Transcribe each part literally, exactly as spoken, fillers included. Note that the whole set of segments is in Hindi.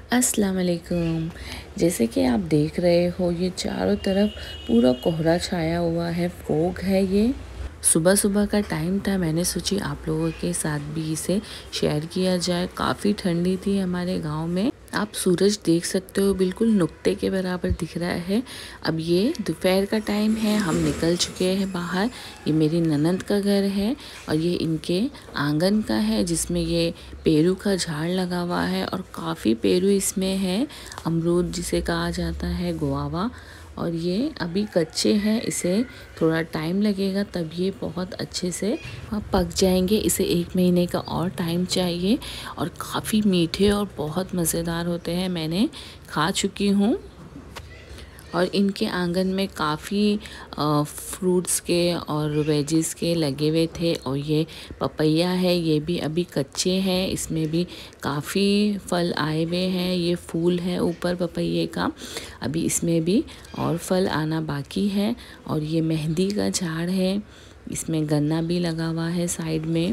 अस्सलाम वालेकुम। जैसे कि आप देख रहे हो, ये चारों तरफ पूरा कोहरा छाया हुआ है, फॉग है। ये सुबह सुबह का टाइम था, मैंने सोची आप लोगों के साथ भी इसे शेयर किया जाए। काफ़ी ठंडी थी हमारे गांव में। आप सूरज देख सकते हो, बिल्कुल नुक्ते के बराबर दिख रहा है। अब ये दोपहर का टाइम है, हम निकल चुके हैं बाहर। ये मेरी ननंद का घर है और ये इनके आंगन का है, जिसमें ये पेरू का झाड़ लगा हुआ है और काफ़ी पेरू इसमें है। अमरूद जिसे कहा जाता है, गुआवा। और ये अभी कच्चे हैं, इसे थोड़ा टाइम लगेगा, तब ये बहुत अच्छे से पक जाएंगे। इसे एक महीने का और टाइम चाहिए और काफ़ी मीठे और बहुत मज़ेदार होते हैं। मैंने खा चुकी हूँ। और इनके आंगन में काफ़ी फ्रूट्स के और वेजिस के लगे हुए थे। और ये पपैया है, ये भी अभी कच्चे हैं, इसमें भी काफ़ी फल आए हुए हैं। ये फूल है ऊपर पपैये का, अभी इसमें भी और फल आना बाकी है। और ये मेहंदी का झाड़ है, इसमें गन्ना भी लगा हुआ है साइड में।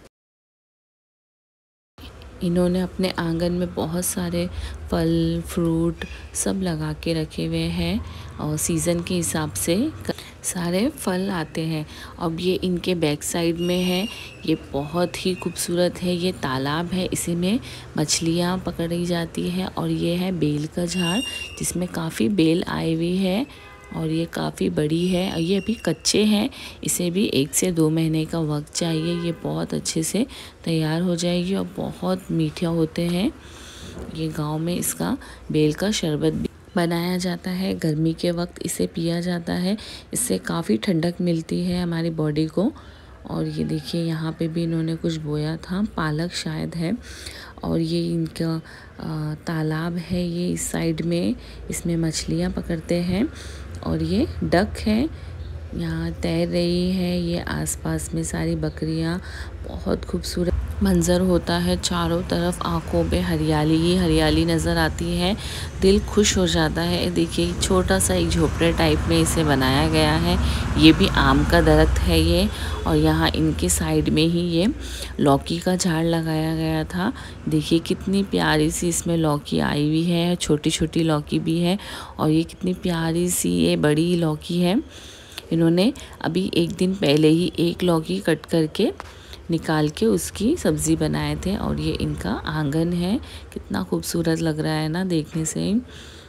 इन्होंने अपने आंगन में बहुत सारे फल फ्रूट सब लगा के रखे हुए हैं और सीज़न के हिसाब से सारे फल आते हैं। अब ये इनके बैक साइड में है, ये बहुत ही खूबसूरत है। ये तालाब है, इसी में मछलियाँ पकड़ी जाती है। और ये है बेल का झाड़, जिसमें काफ़ी बेल आई हुई है और ये काफ़ी बड़ी है। और ये अभी कच्चे हैं, इसे भी एक से दो महीने का वक्त चाहिए। ये बहुत अच्छे से तैयार हो जाएगी और बहुत मीठा होते हैं। ये गांव में इसका बेल का शरबत भी बनाया जाता है, गर्मी के वक्त इसे पिया जाता है। इससे काफ़ी ठंडक मिलती है हमारी बॉडी को। और ये देखिए, यहाँ पे भी इन्होंने कुछ बोया था, पालक शायद है। और ये इनका तालाब है, ये इस साइड में, इसमें मछलियाँ पकड़ते हैं। और ये डक है, यहाँ तैर रही है। ये आसपास में सारी बकरियाँ, बहुत खूबसूरत मंज़र होता है। चारों तरफ आंखों पे हरियाली ही हरियाली नज़र आती है, दिल खुश हो जाता है। देखिए, छोटा सा एक झोपड़े टाइप में इसे बनाया गया है। ये भी आम का दरख्त है ये। और यहाँ इनके साइड में ही ये लौकी का झाड़ लगाया गया था। देखिए कितनी प्यारी सी इसमें लौकी आई हुई है, छोटी छोटी लौकी भी है। और ये कितनी प्यारी सी ये बड़ी लौकी है। इन्होंने अभी एक दिन पहले ही एक लौकी कट करके निकाल के उसकी सब्ज़ी बनाए थे। और ये इनका आंगन है, कितना खूबसूरत लग रहा है ना देखने से ही,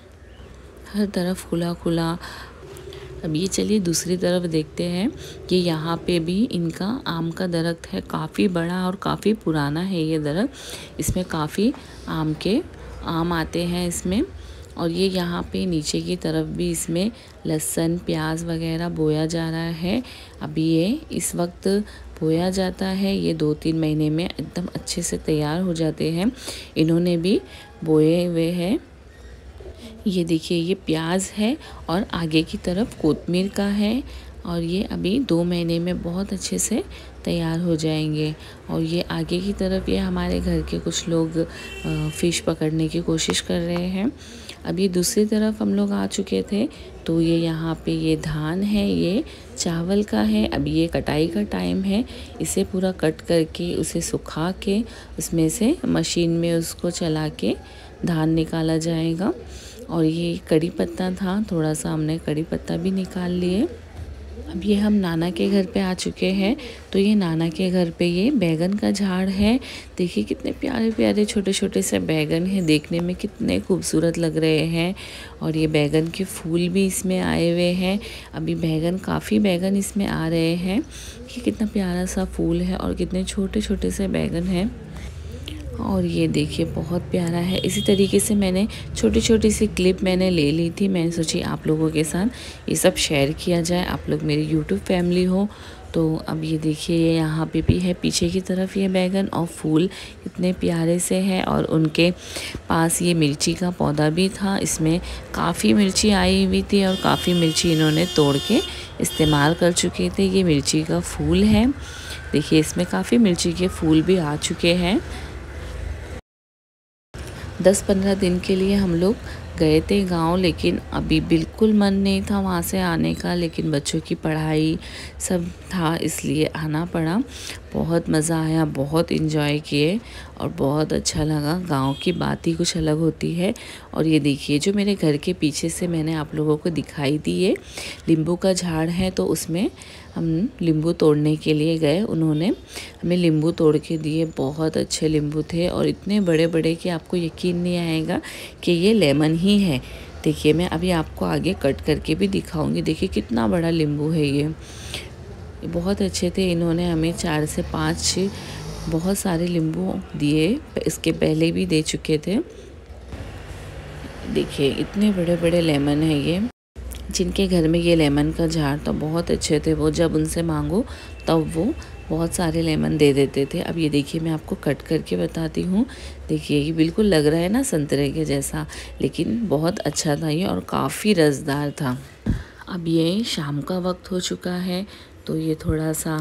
हर तरफ खुला खुला। अब ये चलिए दूसरी तरफ देखते हैं कि यहाँ पे भी इनका आम का दरख्त है, काफ़ी बड़ा और काफ़ी पुराना है ये दरख्त। इसमें काफ़ी आम के आम आते हैं इसमें। और ये यहाँ पे नीचे की तरफ भी इसमें लहसुन प्याज वगैरह बोया जा रहा है। अभी ये इस वक्त बोया जाता है, ये दो तीन महीने में एकदम अच्छे से तैयार हो जाते हैं। इन्होंने भी बोए हुए हैं। ये देखिए, ये प्याज है और आगे की तरफ कोतमीर का है। और ये अभी दो महीने में बहुत अच्छे से तैयार हो जाएंगे। और ये आगे की तरफ ये हमारे घर के कुछ लोग फ़िश पकड़ने की कोशिश कर रहे हैं। अभी दूसरी तरफ हम लोग आ चुके थे, तो ये यहाँ पे ये धान है, ये चावल का है। अभी ये कटाई का टाइम है, इसे पूरा कट करके उसे सुखा के उसमें से मशीन में उसको चला के धान निकाला जाएगा। और ये कड़ी पत्ता था, थोड़ा सा हमने कड़ी पत्ता भी निकाल लिए। अब ये हम नाना के घर पे आ चुके हैं, तो ये नाना के घर पे ये बैगन का झाड़ है। देखिए कितने प्यारे प्यारे छोटे छोटे से बैगन हैं, देखने में कितने खूबसूरत लग रहे हैं। और ये बैगन के फूल भी इसमें आए हुए हैं। अभी बैगन काफ़ी बैगन इसमें आ रहे हैं। ये कितना प्यारा सा फूल है और कितने छोटे छोटे से बैगन हैं। और ये देखिए बहुत प्यारा है। इसी तरीके से मैंने छोटी छोटी सी क्लिप मैंने ले ली थी, मैंने सोची आप लोगों के साथ ये सब शेयर किया जाए, आप लोग मेरी यूट्यूब फैमिली हो। तो अब ये देखिए, ये यहाँ पे भी है पीछे की तरफ ये बैगन, और फूल कितने प्यारे से हैं। और उनके पास ये मिर्ची का पौधा भी था, इसमें काफ़ी मिर्ची आई हुई थी और काफ़ी मिर्ची इन्होंने तोड़ के इस्तेमाल कर चुके थे। ये मिर्ची का फूल है, देखिए इसमें काफ़ी मिर्ची के फूल भी आ चुके हैं। दस पंद्रह दिन के लिए हम लोग गए थे गांव, लेकिन अभी बिल्कुल मन नहीं था वहाँ से आने का, लेकिन बच्चों की पढ़ाई सब था इसलिए आना पड़ा। बहुत मज़ा आया, बहुत इन्जॉय किए और बहुत अच्छा लगा। गांव की बात ही कुछ अलग होती है। और ये देखिए जो मेरे घर के पीछे से मैंने आप लोगों को दिखाई दी है नींबू का झाड़ है, तो उसमें हम नींबू तोड़ने के लिए गए। उन्होंने हमें नींबू तोड़ के दिए, बहुत अच्छे नींबू थे और इतने बड़े बड़े कि आपको यकीन नहीं आएगा कि ये लेमन ही है। देखिए मैं अभी आपको आगे कट करके भी दिखाऊंगी। देखिए कितना बड़ा नींबू है ये, बहुत अच्छे थे। इन्होंने हमें चार से पाँच बहुत सारे नींबू दिए, इसके पहले भी दे चुके थे। देखिए इतने बड़े बड़े लेमन है ये। जिनके घर में ये लेमन का झाड़ था बहुत अच्छे थे, वो जब उनसे मांगो तब वो बहुत सारे लेमन दे देते थे। अब ये देखिए मैं आपको कट करके बताती हूँ। देखिए ये बिल्कुल लग रहा है ना संतरे के जैसा, लेकिन बहुत अच्छा था ये और काफ़ी रसदार था। अब ये शाम का वक्त हो चुका है, तो ये थोड़ा सा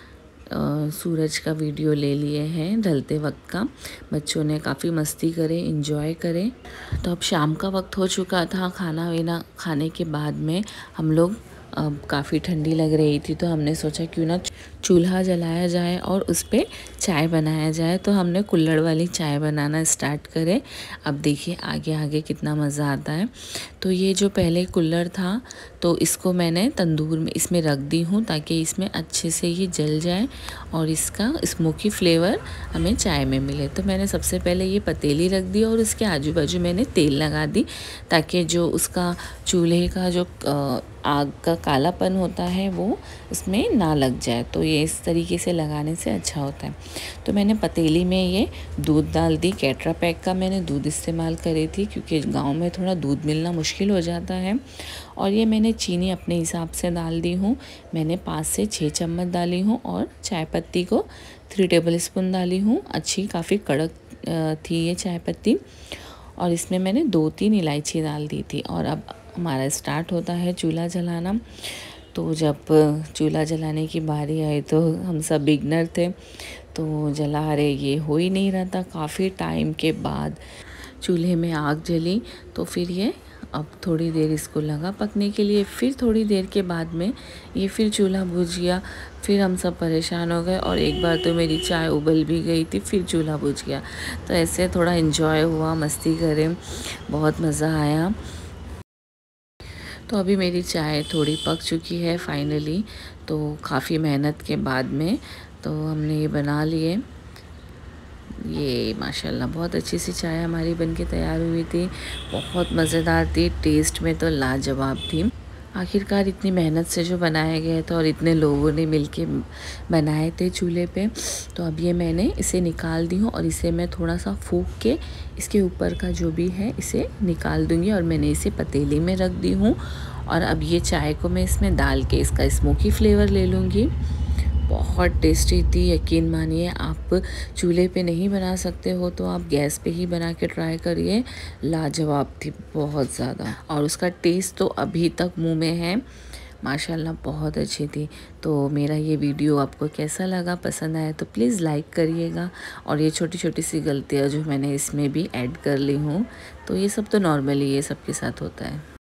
आ, सूरज का वीडियो ले लिए हैं ढलते वक्त का। बच्चों ने काफ़ी मस्ती करे, इंजॉय करे। तो अब शाम का वक्त हो चुका था। खाना वीना खाने के बाद में हम लोग, अब काफ़ी ठंडी लग रही थी तो हमने सोचा क्यों ना चूल्हा जलाया जाए और उस पर चाय बनाया जाए। तो हमने कुल्हड़ वाली चाय बनाना स्टार्ट करे। अब देखिए आगे आगे कितना मज़ा आता है। तो ये जो पहले कुल्हड़ था तो इसको मैंने तंदूर में इसमें रख दी हूँ ताकि इसमें अच्छे से ये जल जाए और इसका स्मोकी फ्लेवर हमें चाय में मिले। तो मैंने सबसे पहले ये पतीली रख दी और उसके आजू बाजू मैंने तेल लगा दी ताकि जो उसका चूल्हे का जो आग का कालापन होता है वो उसमें ना लग जाए। तो ये इस तरीके से लगाने से अच्छा होता है। तो मैंने पतीली में ये दूध डाल दी। कैटरा पैक का मैंने दूध इस्तेमाल करी थी क्योंकि गांव में थोड़ा दूध मिलना मुश्किल हो जाता है। और ये मैंने चीनी अपने हिसाब से डाल दी हूँ। मैंने पाँच से छः चम्मच डाली हूँ और चाय पत्ती को थ्री टेबल स्पून डाली हूँ। अच्छी काफ़ी कड़क थी ये चाय पत्ती। और इसमें मैंने दो तीन इलायची डाल दी थी। और अब हमारा स्टार्ट होता है चूल्हा जलाना। तो जब चूल्हा जलाने की बारी आई तो हम सब बिगनर थे तो जला रहे, ये हो ही नहीं रहा था। काफ़ी टाइम के बाद चूल्हे में आग जली तो फिर ये अब थोड़ी देर इसको लगा पकने के लिए। फिर थोड़ी देर के बाद में ये फिर चूल्हा बुझ गया। फिर हम सब परेशान हो गए और एक बार तो मेरी चाय उबल भी गई थी, फिर चूल्हा बुझ गया। तो ऐसे थोड़ा इन्जॉय हुआ, मस्ती करें, बहुत मज़ा आया। तो अभी मेरी चाय थोड़ी पक चुकी है फाइनली। तो काफ़ी मेहनत के बाद में तो हमने ये बना लिए। ये माशाल्लाह बहुत अच्छी सी चाय हमारी बनके तैयार हुई थी। बहुत मज़ेदार थी, टेस्ट में तो लाजवाब थी। आखिरकार इतनी मेहनत से जो बनाया गया था और इतने लोगों ने मिलके बनाए थे चूल्हे पे। तो अब ये मैंने इसे निकाल दी हूँ और इसे मैं थोड़ा सा फूंक के इसके ऊपर का जो भी है इसे निकाल दूँगी। और मैंने इसे पतीली में रख दी हूँ और अब ये चाय को मैं इसमें डाल के इसका स्मोकी फ्लेवर ले लूँगी। बहुत टेस्टी थी, यकीन मानिए। आप चूल्हे पे नहीं बना सकते हो तो आप गैस पे ही बना के ट्राई करिए, लाजवाब थी बहुत ज़्यादा। और उसका टेस्ट तो अभी तक मुंह में है, माशाल्लाह बहुत अच्छी थी। तो मेरा ये वीडियो आपको कैसा लगा, पसंद आया तो प्लीज़ लाइक करिएगा। और ये छोटी छोटी सी गलतियाँ जो मैंने इसमें भी ऐड कर ली हूँ, तो ये सब तो नॉर्मली ये सबके साथ होता है।